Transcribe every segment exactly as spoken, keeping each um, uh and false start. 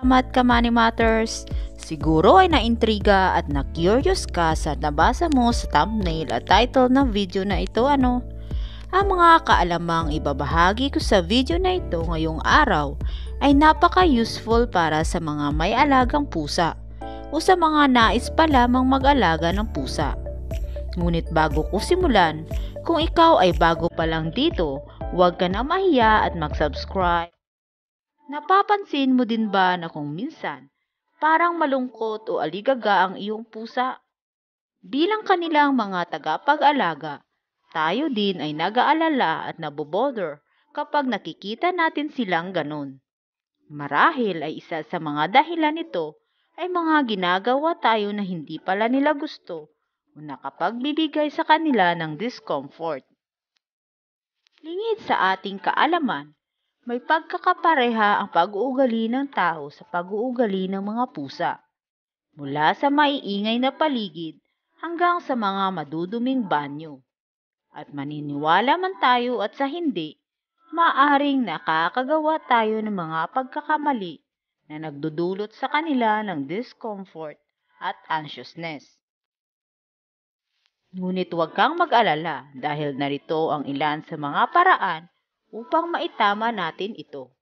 Salamat ka, Money Matters! Siguro ay naintriga at na-curious ka sa nabasa mo sa thumbnail at title ng video na ito, ano? Ang mga kaalamang ibabahagi ko sa video na ito ngayong araw ay napaka-useful para sa mga may alagang pusa o sa mga nais pa lamang mag-alaga ng pusa. Ngunit bago ko simulan, kung ikaw ay bago pa lang dito, huwag ka na mahiya at mag-subscribe. Napapansin mo din ba na kung minsan, parang malungkot o aligaga ang iyong pusa? Bilang kanilang mga tagapag-alaga, tayo din ay nag-aalala at nabobother kapag nakikita natin silang ganun. Marahil ay isa sa mga dahilan nito ay mga ginagawa tayo na hindi pala nila gusto o nakapagbibigay sa kanila ng discomfort. Lingid sa ating kaalaman, may pagkakapareha ang pag-uugali ng tao sa pag-uugali ng mga pusa. Mula sa maiingay na paligid hanggang sa mga maduduming banyo. At maniniwala man tayo at sa hindi, maaring nakakagawa tayo ng mga pagkakamali na nagdudulot sa kanila ng discomfort at anxiousness. Ngunit huwag kang mag-alala dahil narito ang ilan sa mga paraan upang maitama natin ito.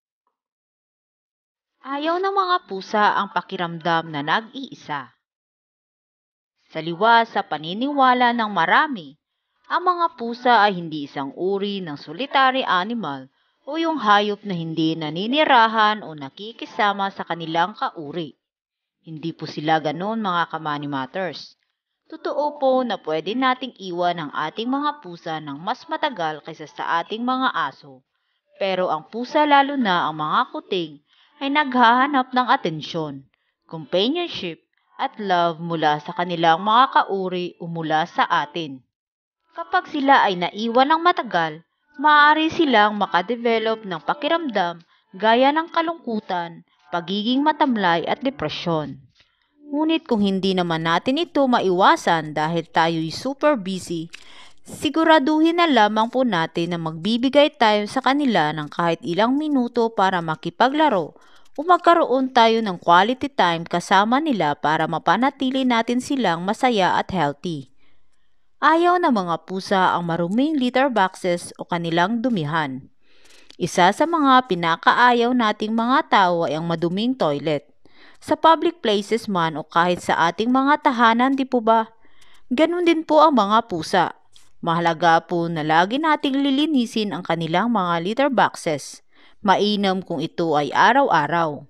Ayaw ng mga pusa ang pakiramdam na nag-iisa. Saliwa sa paniniwala ng marami, ang mga pusa ay hindi isang uri ng solitary animal o yung hayop na hindi naninirahan o nakikisama sa kanilang kauri. Hindi po sila ganoon, mga ka-Money Matters. Totoo po na pwede nating iwan ang ating mga pusa ng mas matagal kaysa sa ating mga aso. Pero ang pusa, lalo na ang mga kuting, ay naghahanap ng atensyon, companionship, at love mula sa kanilang mga kauri o mula sa atin. Kapag sila ay naiwan ng matagal, maaari silang makadevelop ng pakiramdam gaya ng kalungkutan, pagiging matamlay at depresyon. Ngunit kung hindi naman natin ito maiwasan dahil tayo'y super busy, siguraduhin na lamang po natin na magbibigay tayo sa kanila ng kahit ilang minuto para makipaglaro o magkaroon tayo ng quality time kasama nila para mapanatili natin silang masaya at healthy. Ayaw ng mga pusa ang maruming litter boxes o kanilang dumihan. Isa sa mga pinakaayaw nating mga tao ay ang maduming toilet. Sa public places man o kahit sa ating mga tahanan, di po ba? Ganun din po ang mga pusa. Mahalaga po na lagi nating lilinisin ang kanilang mga litter boxes. Mainam kung ito ay araw-araw.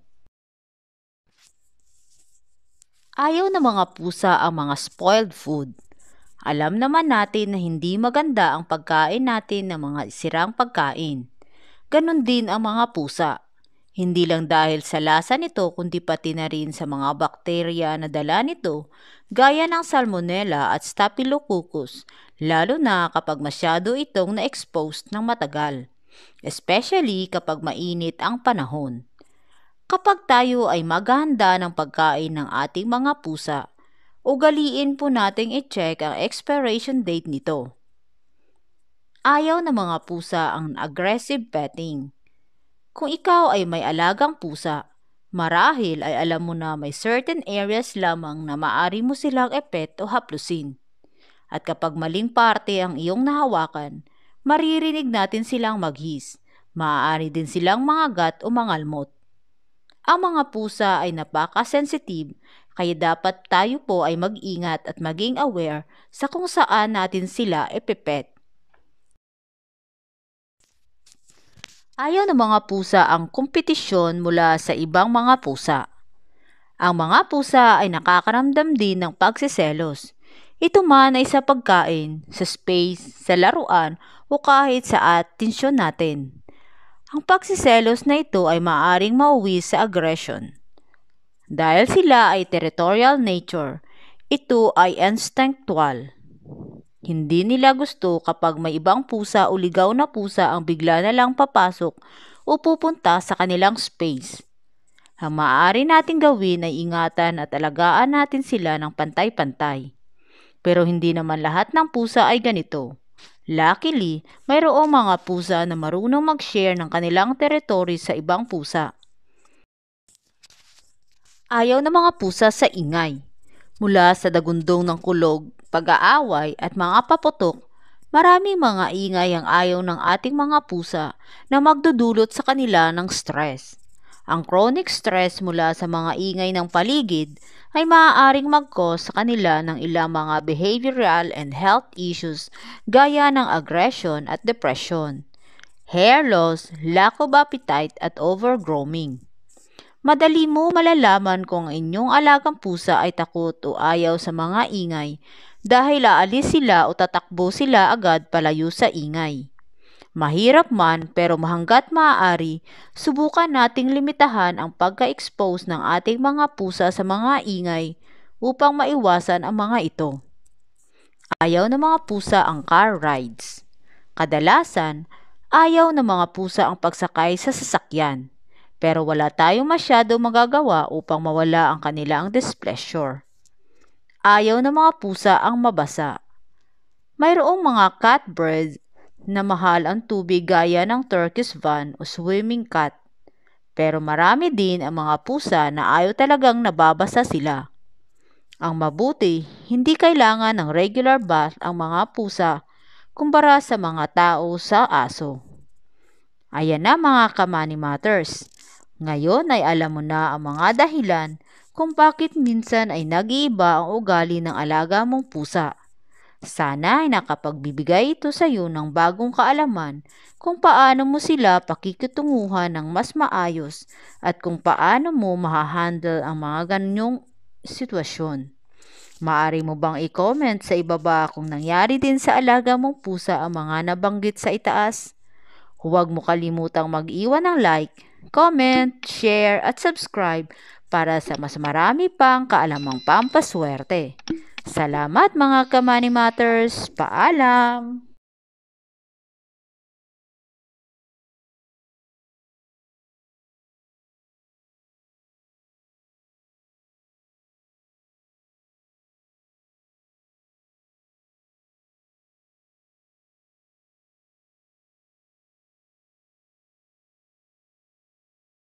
Ayaw ng mga pusa ang mga spoiled food. Alam naman natin na hindi maganda ang pagkain natin ng mga sirang pagkain. Ganon din ang mga pusa. Hindi lang dahil sa lasa nito kundi pati na rin sa mga bakterya na dala nito gaya ng Salmonella at Staphylococcus, lalo na kapag masyado itong na-expose ng matagal, especially kapag mainit ang panahon. Kapag tayo ay maghahanda ng pagkain ng ating mga pusa, ugaliin po nating i-check ang expiration date nito. Ayaw ng mga pusa ang aggressive petting. Kung ikaw ay may alagang pusa, marahil ay alam mo na may certain areas lamang na maaari mo silang epet o haplusin. At kapag maling parte ang iyong nahawakan, maririnig natin silang maghis. Maaari din silang mangagat o mangalmot. Ang mga pusa ay napaka-sensitive, kaya dapat tayo po ay mag-ingat at maging aware sa kung saan natin sila epepet. Ayaw ng mga pusa ang kompetisyon mula sa ibang mga pusa. Ang mga pusa ay nakakaramdam din ng pagsiselos. Ito man ay sa pagkain, sa space, sa laruan o kahit sa atensyon natin. Ang pagsiselos na ito ay maaaring mauwi sa aggression. Dahil sila ay territorial nature, ito ay instinctual. Hindi nila gusto kapag may ibang pusa o ligaw na pusa ang bigla na lang papasok o pupunta sa kanilang space. Ang maaari nating gawin ay ingatan at alagaan natin sila ng pantay-pantay. Pero hindi naman lahat ng pusa ay ganito. Luckily, mayroong mga pusa na marunong mag-share ng kanilang territory sa ibang pusa. Ayaw ng mga pusa sa ingay. Mula sa dagundong ng kulog, pag-aaway at mga paputok, maraming mga ingay ang ayaw ng ating mga pusa na magdudulot sa kanila ng stress. Ang chronic stress mula sa mga ingay ng paligid ay maaaring mag-cause sa kanila ng ilang mga behavioral and health issues gaya ng aggression at depression, hair loss, lack of appetite at overgrooming. Madali mo malalaman kung inyong alagang pusa ay takot o ayaw sa mga ingay dahil aalis sila o tatakbo sila agad palayo sa ingay. Mahirap man pero hangga't maaari, subukan nating limitahan ang pagka-expose ng ating mga pusa sa mga ingay upang maiwasan ang mga ito. Ayaw ng mga pusa ang car rides. Kadalasan, ayaw ng mga pusa ang pagsakay sa sasakyan. Pero wala tayong masyado magagawa upang mawala ang kanilang displeasure. Ayaw ng mga pusa ang mabasa. Mayroong mga catbirds na mahal ang tubig gaya ng Turkish van o swimming cat. Pero marami din ang mga pusa na ayaw talagang nababasa sila. Ang mabuti, hindi kailangan ng regular bath ang mga pusa kumpara sa mga tao sa aso. Ayan na mga Kamani Matters. Ngayon ay alam mo na ang mga dahilan kung bakit minsan ay nag-iiba ang ugali ng alaga mong pusa. Sana ay nakapagbibigay ito sa iyo ng bagong kaalaman kung paano mo sila pakikitunguhan ng mas maayos at kung paano mo mahahandle ang mga ganyong sitwasyon. Maaari mo bang i-comment sa ibaba kung nangyari din sa alaga mong pusa ang mga nabanggit sa itaas? Huwag mo kalimutang mag-iwan ng like, comment, share at subscribe para sa mas marami pang kaalamang pampaswerte. Salamat mga Kamani Matters! Paalam!